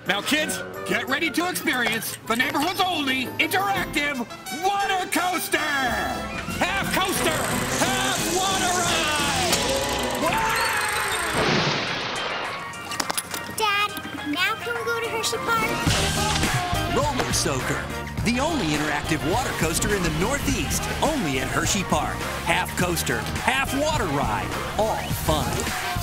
Now, kids, get ready to experience the neighborhood's only interactive water coaster! Half coaster, half water ride! Dad, now can we go to Hershey Park? Roller Soaker, the only interactive water coaster in the Northeast, only at Hershey Park. Half coaster, half water ride, all fun.